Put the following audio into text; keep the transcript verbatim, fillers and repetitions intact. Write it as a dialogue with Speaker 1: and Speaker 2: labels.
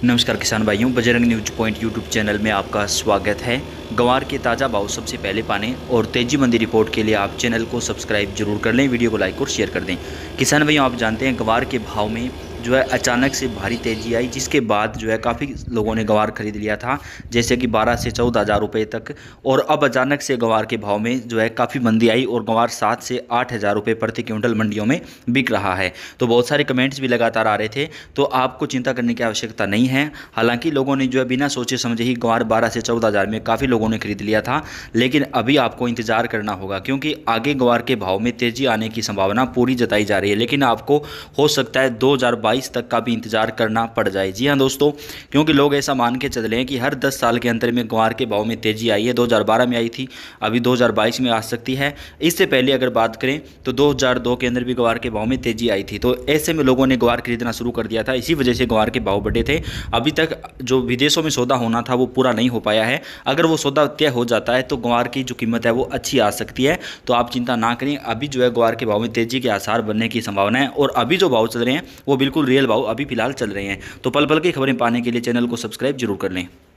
Speaker 1: नमस्कार किसान भाइयों, Bajrang news point YouTube channel में आपका स्वागत है। गंवार के ताज़ा भाव सबसे पहले पाने और तेजी मंदी रिपोर्ट के लिए आप चैनल को सब्सक्राइब जरूर कर लें, वीडियो को लाइक और शेयर कर दें। किसान भाइयों, आप जानते हैं गंवार के भाव में जो है अचानक से भारी तेज़ी आई, जिसके बाद जो है काफ़ी लोगों ने गंवार खरीद लिया था, जैसे कि बारह से चौदह हज़ार रुपये तक। और अब अचानक से गंवार के भाव में जो है काफ़ी मंदी आई और गंवार सात से आठ हज़ार रुपये प्रति क्विंटल मंडियों में बिक रहा है। तो बहुत सारे कमेंट्स भी लगातार आ रहे थे, तो आपको चिंता करने की आवश्यकता नहीं है। हालांकि लोगों ने जो है बिना सोचे समझे ही गंवार बारह से चौदह हज़ार में काफ़ी लोगों ने खरीद लिया था, लेकिन अभी आपको इंतजार करना होगा, क्योंकि आगे गंवार के भाव में तेज़ी आने की संभावना पूरी जताई जा रही है। लेकिन आपको हो सकता है दो हज़ार बाईस तक का भी इंतजार करना पड़ जाए। जी हाँ दोस्तों, क्योंकि लोग ऐसा मान के चल रहे हैं कि हर दस साल के अंतर में गंवार के भाव में तेज़ी आई है। दो हज़ार बारह में आई थी, अभी दो हज़ार बाईस में आ सकती है। इससे पहले अगर बात करें तो दो हज़ार दो के अंदर भी गंवार के भाव में तेज़ी आई थी। तो ऐसे में लोगों ने गंवार खरीदना शुरू कर दिया था, इसी वजह से गंवार के भाव बढ़े थे। अभी तक जो विदेशों में सौदा होना था वो पूरा नहीं हो पाया है। अगर वो सौदा तय हो जाता है तो गंवार की जो कीमत है वो अच्छी आ सकती है। तो आप चिंता ना करें, अभी जो है गंवार के भाव में तेज़ी के आसार बनने की संभावना है। और अभी जो भाव चल रहे हैं वो बिल्कुल रियल भाव अभी फिलहाल चल रहे हैं। तो पल पल की खबरें पाने के लिए चैनल को सब्सक्राइब जरूर कर लें।